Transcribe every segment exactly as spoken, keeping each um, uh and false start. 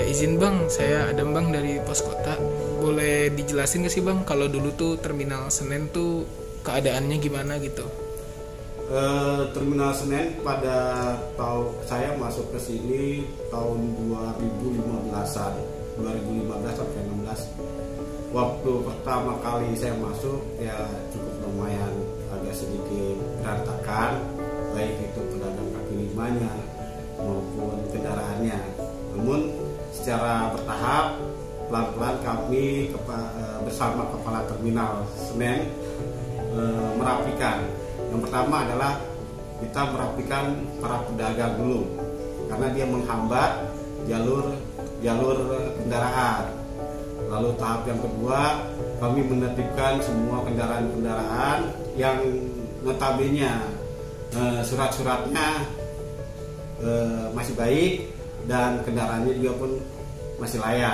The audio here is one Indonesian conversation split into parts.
izin bang, saya Adam bang dari Pos Kota. Boleh dijelasin gak sih bang, kalau dulu tuh Terminal Senen tuh keadaannya gimana gitu? Eh, Terminal Senen pada tahun saya masuk ke sini tahun dua ribu lima belasan, dua ribu lima belas sampai enam belas. Waktu pertama kali saya masuk ya cukup lumayan agak sedikit berantakan, baik itu pedagang kaki limanya maupun kendaraannya. Namun secara bertahap pelan-pelan kami kepa, bersama kepala terminal Senen e, merapikan. Yang pertama adalah kita merapikan para pedagang dulu karena dia menghambat jalur jalur kendaraan. Lalu tahap yang kedua kami menertibkan semua kendaraan-kendaraan yang notabene e, surat-suratnya e, masih baik dan kendaraannya juga pun masih layak.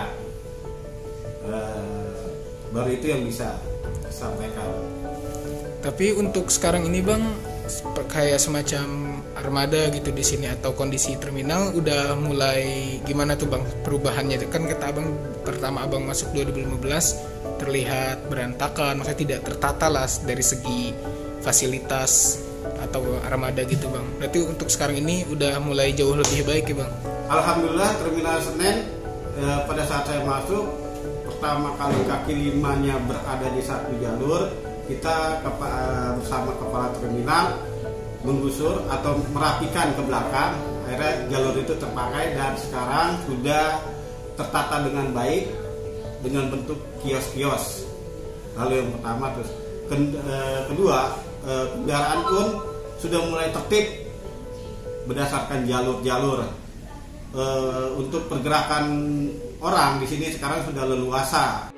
E, baru itu yang bisa disampaikan. Tapi untuk sekarang ini bang, kayak semacam armada gitu di sini atau kondisi terminal udah mulai gimana tuh bang perubahannya? Kan kata abang pertama abang masuk dua ribu lima belas terlihat berantakan, maksudnya tidak tertata lah dari segi fasilitas atau armada gitu bang. Berarti untuk sekarang ini udah mulai jauh lebih baik ya bang? Alhamdulillah Terminal Senen eh, pada saat saya masuk pertama kali kaki limanya berada di satu jalur, kita kepa, bersama kepala terminal menggusur atau merapikan ke belakang, akhirnya jalur itu terpakai dan sekarang sudah tertata dengan baik dengan bentuk kios-kios. Lalu yang pertama, terus kedua kendaraan pun sudah mulai tertib berdasarkan jalur-jalur. Untuk pergerakan orang di sini sekarang sudah leluasa.